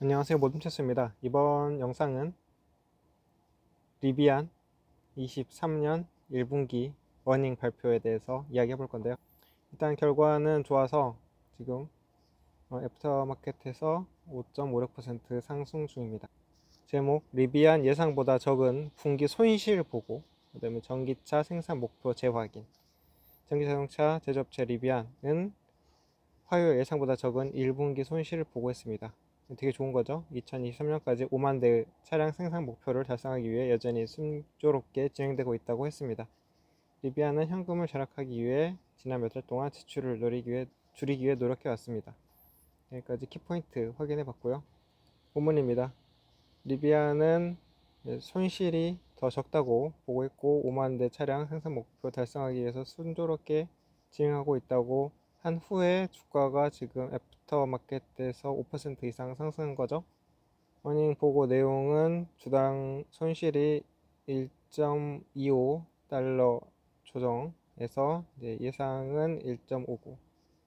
안녕하세요, 모둠체스입니다. 이번 영상은 리비안 23년 1분기 어닝 발표에 대해서 이야기해 볼 건데요. 일단 결과는 좋아서 지금 애프터마켓에서 5.56% 상승 중입니다. 제목: 리비안 예상보다 적은 분기 손실 보고, 그 다음에 전기차 생산 목표 재확인. 전기자동차 제조업체 리비안은 화요일 예상보다 적은 1분기 손실을 보고했습니다. 되게 좋은 거죠. 2023년까지 5만 대의 차량 생산 목표를 달성하기 위해 여전히 순조롭게 진행되고 있다고 했습니다. 리비안은 현금을 절약하기 위해 지난 몇 달 동안 지출을 줄이기 위해 노력해 왔습니다. 여기까지 키포인트 확인해 봤고요. 본문입니다. 리비안은 손실이 더 적다고 보고 있고 5만 대 차량 생산 목표 달성하기 위해서 순조롭게 진행하고 있다고 한 후에 주가가 지금 애프터마켓에서 5% 이상 상승한 거죠. 어닝 보고 내용은 주당 손실이 1.25달러 조정에서 예상은 1.59,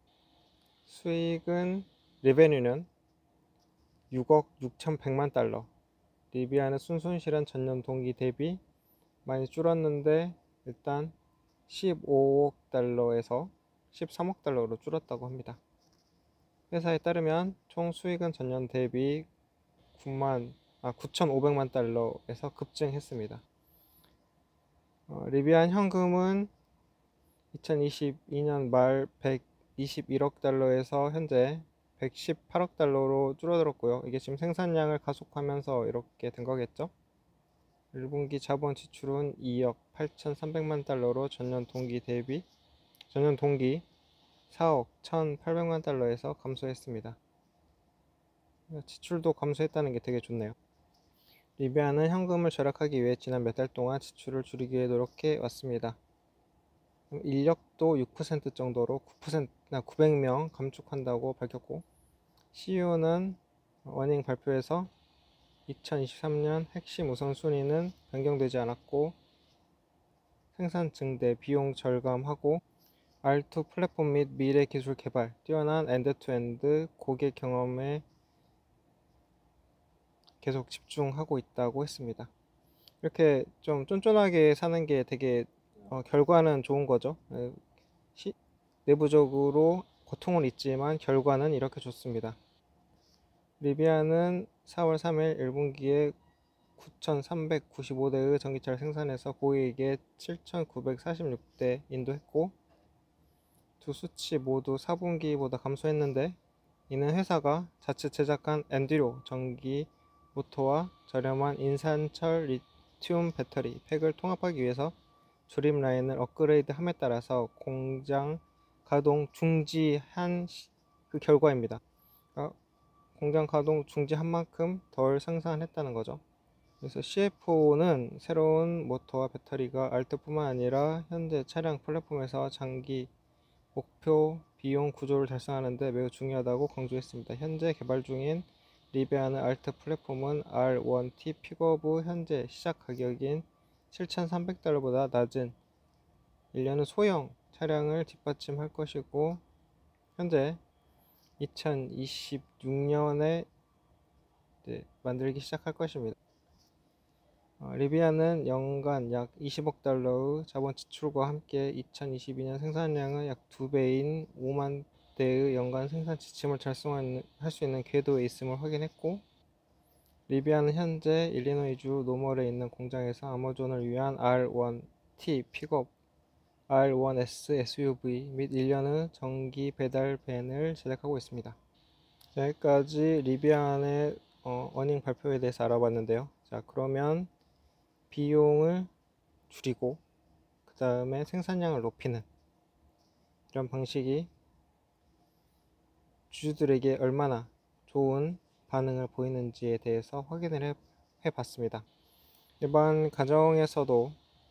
수익은 레베뉴는 6억 6,100만 달러. 리비안의 순손실은 전년 동기 대비 많이 줄었는데 일단 15억 달러에서 13억 달러로 줄었다고 합니다. 회사에 따르면 총 수익은 전년 대비 9,500만 달러에서 급증했습니다. 리비안 현금은 2022년 말 121억 달러에서 현재 118억 달러로 줄어들었고요. 이게 지금 생산량을 가속하면서 이렇게 된 거겠죠. 1분기 자본 지출은 2억 8,300만 달러로 전년 동기 4억 1,800만 달러에서 감소했습니다. 지출도 감소했다는 게 되게 좋네요. 리비안은 현금을 절약하기 위해 지난 몇 달 동안 지출을 줄이기 위해 노력해 왔습니다. 인력도 6% 정도로 900명 감축한다고 밝혔고, CEO는 어닝 발표에서 2023년 핵심 우선순위는 변경되지 않았고 생산 증대, 비용 절감하고 R2 플랫폼 및 미래 기술 개발, 뛰어난 엔드투엔드 고객 경험에 계속 집중하고 있다고 했습니다. 이렇게 좀 쫀쫀하게 사는 게 되게 결과는 좋은 거죠. 내부적으로 고통은 있지만 결과는 이렇게 좋습니다. 리비안은 4월 3일 1분기에 9,395대의 전기차를 생산해서 고객에게 7,946대 인도했고, 두 수치 모두 4분기보다 감소했는데 이는 회사가 자체 제작한 엔듀로 전기 모터와 저렴한 인산철 리튬 배터리 팩을 통합하기 위해서 조립 라인을 업그레이드함에 따라서 공장 가동 중지한 그 결과입니다. 공장 가동 중지한 만큼 덜 생산했다는 거죠. 그래서 CFO는 새로운 모터와 배터리가 알트뿐만 아니라 현재 차량 플랫폼에서 장기 목표 비용 구조를 달성하는 데 매우 중요하다고 강조했습니다. 현재 개발 중인 리비안의 알트 플랫폼은 R1T 픽업의 현재 시작 가격인 7,300달러보다 낮은 1년의 소형 차량을 뒷받침할 것이고, 현재 2026년에 만들기 시작할 것입니다. 리비안은 연간 약 20억 달러의 자본 지출과 함께 2022년 생산량은 약 2배인 5만 대의 연간 생산 지침을 달성할 수 있는 궤도에 있음을 확인했고, 리비안은 현재 일리노이주 노멀에 있는 공장에서 아마존을 위한 R1T 픽업, R1S SUV 및 1년의 전기 배달 밴을 제작하고 있습니다. 여기까지 리비안의 어닝 발표에 대해서 알아봤는데요. 자, 그러면 비용을 줄이고 그 다음에 생산량을 높이는 이런 방식이 주주들에게 얼마나 좋은 반응을 보이는지에 대해서 확인을 해봤습니다. 일반 가정에서도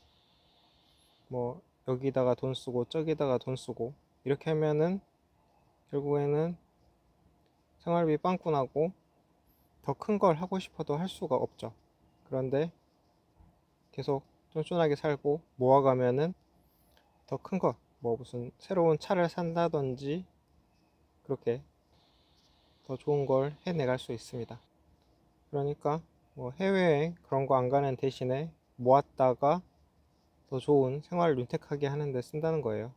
뭐 여기다가 돈 쓰고 저기다가 돈 쓰고 이렇게 하면은 결국에는 생활비 빵꾸 나고 더 큰 걸 하고 싶어도 할 수가 없죠. 그런데 계속 쫀쫀하게 살고 모아가면은 더 큰 것, 뭐 무슨 새로운 차를 산다든지 그렇게 더 좋은 걸 해내갈 수 있습니다. 그러니까 뭐 해외여행 그런 거 안 가는 대신에 모았다가 더 좋은 생활을 윤택하게 하는 데 쓴다는 거예요.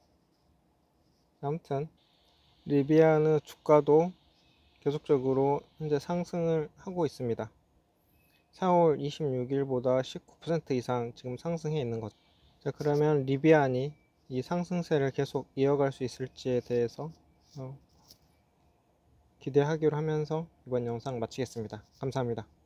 아무튼 리비아느 주가도 계속적으로 현재 상승을 하고 있습니다. 4월 26일보다 19% 이상 지금 상승해 있는 거죠. 자, 그러면 리비안이 이 상승세를 계속 이어갈 수 있을지에 대해서 기대하기로 하면서 이번 영상 마치겠습니다. 감사합니다.